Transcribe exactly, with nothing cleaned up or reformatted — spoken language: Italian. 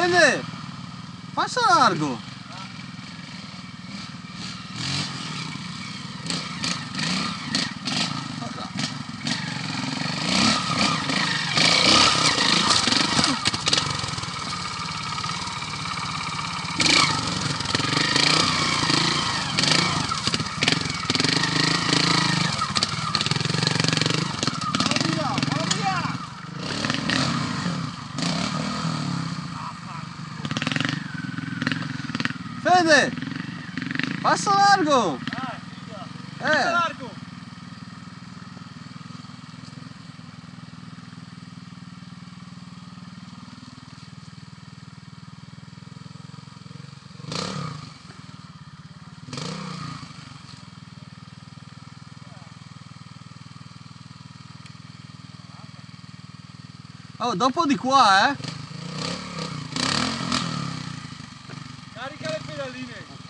Fede, passa largo. Fede, passa largo. Dai, figa. Eh. Passa largo. Oh, dopo di qua, eh. Carica le pedaline.